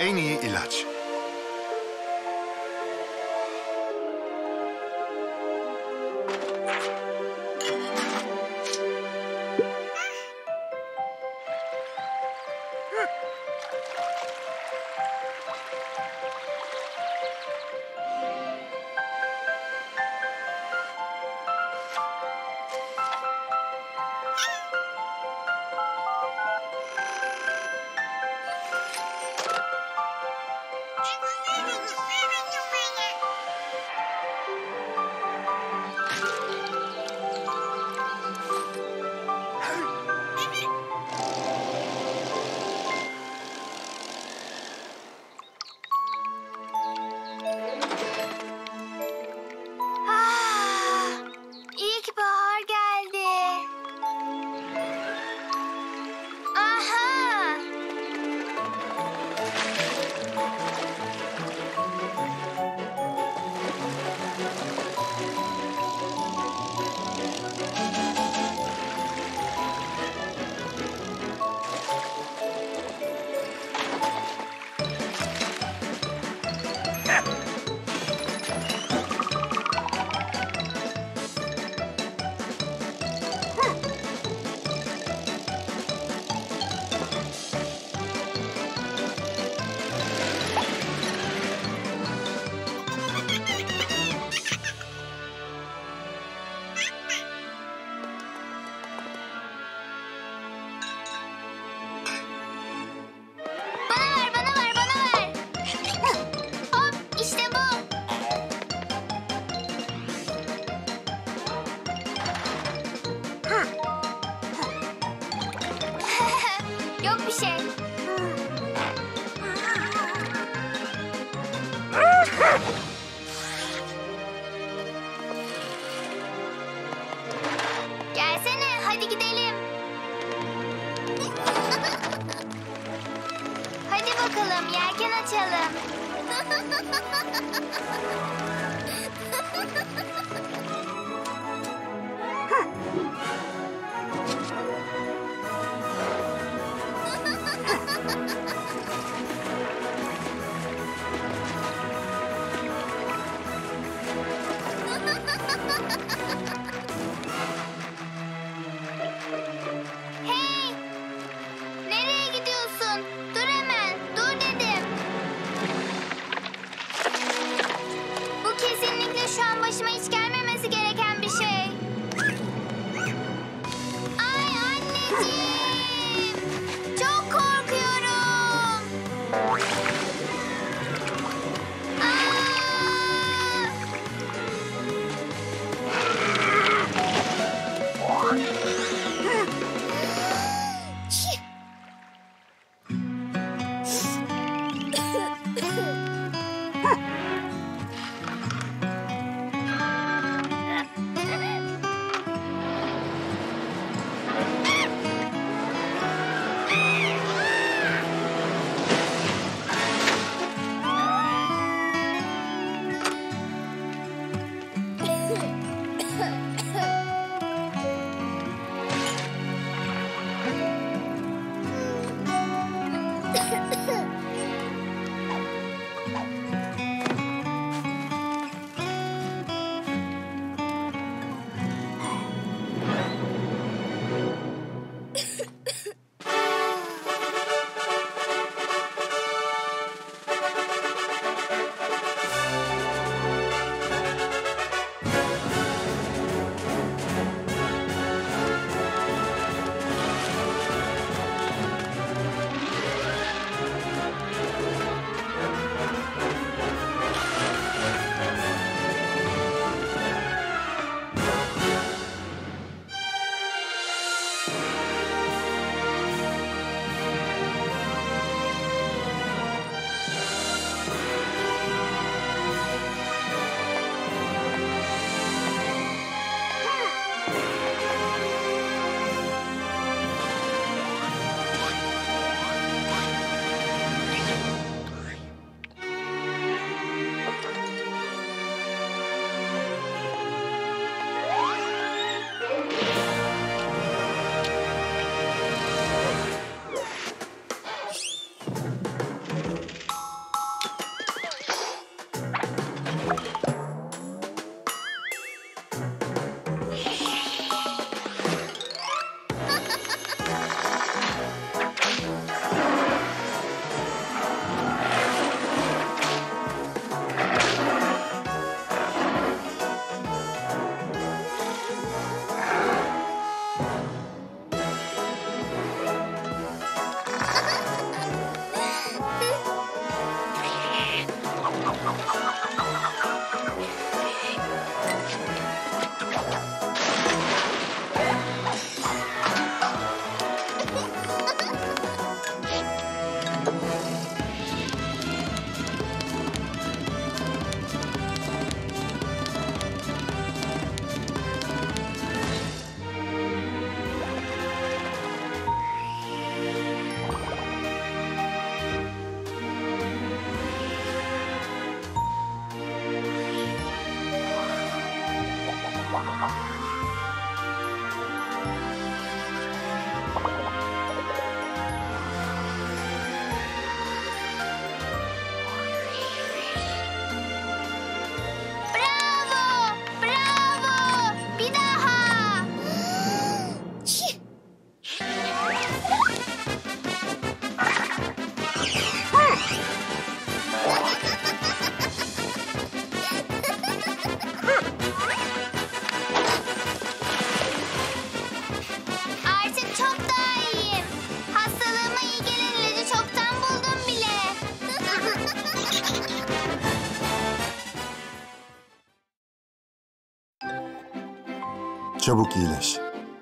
en iyi ilaç. İyi ki bahar geldi. Aha! Bana ver, bana ver. Hop, işte bu. Yok bir şey. Gelsene, hadi gidelim. Hadi bakalım, yelken açalım. Hey! Nereye gidiyorsun? Dur hemen, dur dedim. Bu kesinlikle şu an başıma hiç gelmemesi gereken bir şey. Ay anneciğim! Çok korkuyorum. Aa! Çi! çabuk iyileş.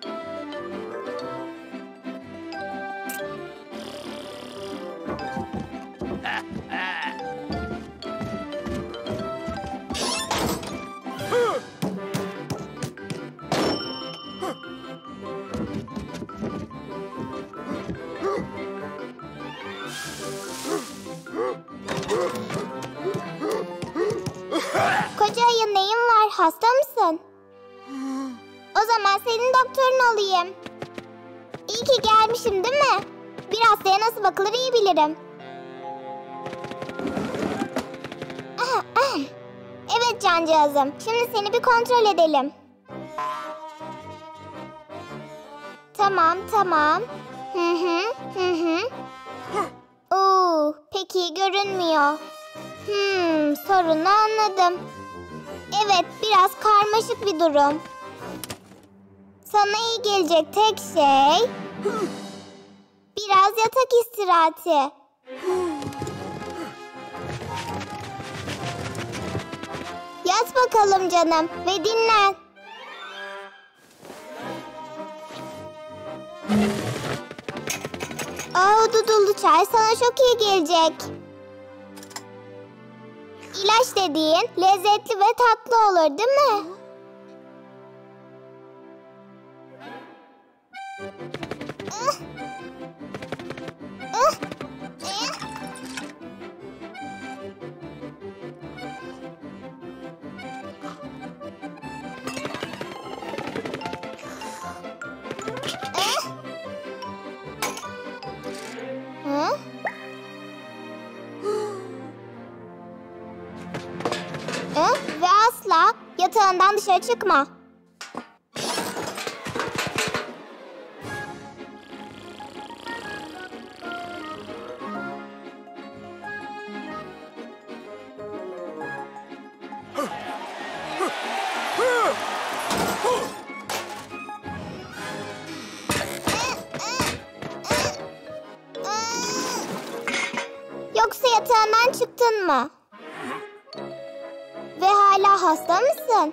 Koca ayı, neyin var? Hasta mısın? O zaman senin doktorun olayım. İyi ki gelmişim, değil mi? Bir hastaya nasıl bakılır iyi bilirim. Evet cancağızım. Şimdi seni bir kontrol edelim. Tamam. Oo, pek iyi görünmüyor. Sorunu anladım. Evet, biraz karmaşık bir durum. Sana iyi gelecek tek şey biraz yatak istirahati. Yat bakalım canım ve dinlen. Dudullu çay sana çok iyi gelecek. İlaç dediğin lezzetli ve tatlı olur, değil mi? Ve asla yatağından dışarı çıkma. Yoksa yatağından çıktın mı? Ve hala hasta mısın?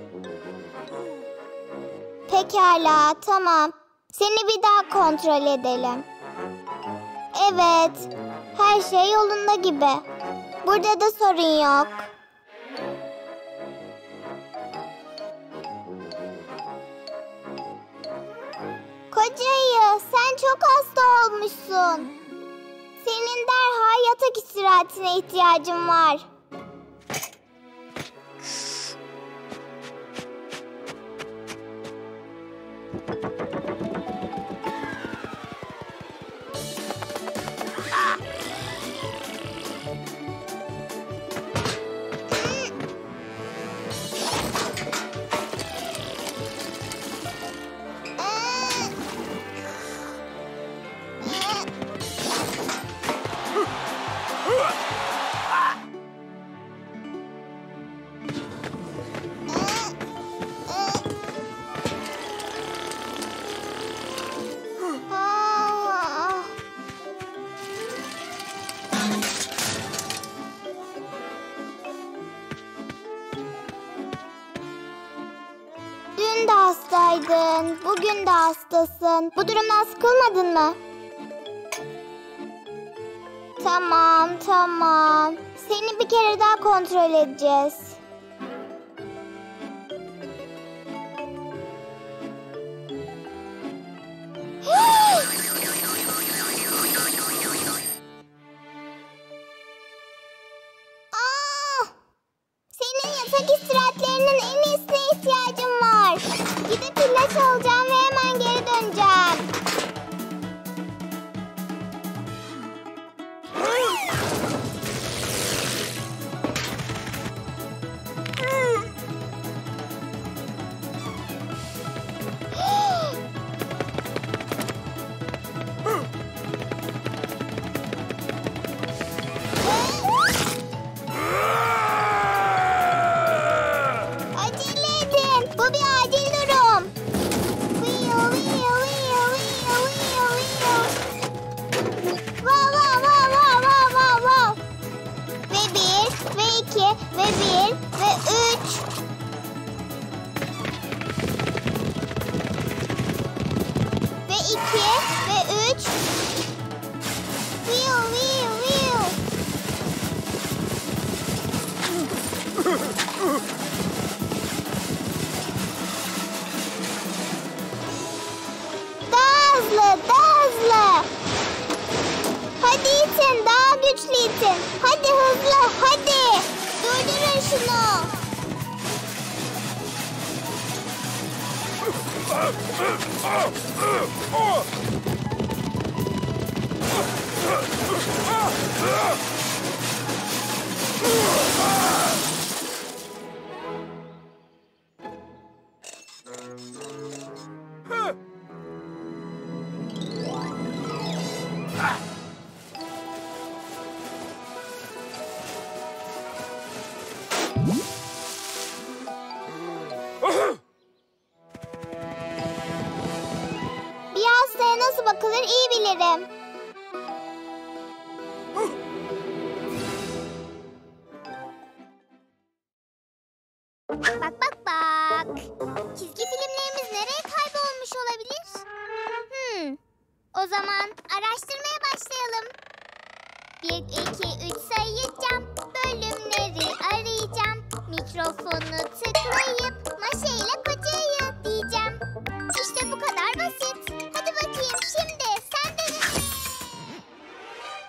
Pekala, tamam. Seni bir daha kontrol edelim. Evet, her şey yolunda gibi. Burada da sorun yok. Koca ayı, sen çok hasta olmuşsun. Senin derhal yatak istirahatine ihtiyacın var. Dün de hastaydın, bugün de hastasın. Bu durumdan sıkılmadın mı? Tamam. Seni bir kere daha kontrol edeceğiz. Senin yatak istirahatlerinin en iyisine ihtiyacım var. Gidip ilaç alacağım ve hemen geri döneceğim. Daha hızlı, daha hızlı. Hadi itin, daha güçlü itin. Hadi hızlı, hadi. Durdurun şunu. Bir hastaya nasıl bakılır iyi bilirim. Bak bak bak. Çizgi filmlerimiz nereye kaybolmuş olabilir? O zaman araştırmaya başlayalım. 1, 2, 3 sayacağım. Bölümleri arayacağım. Mikrofonu tıklayacağım.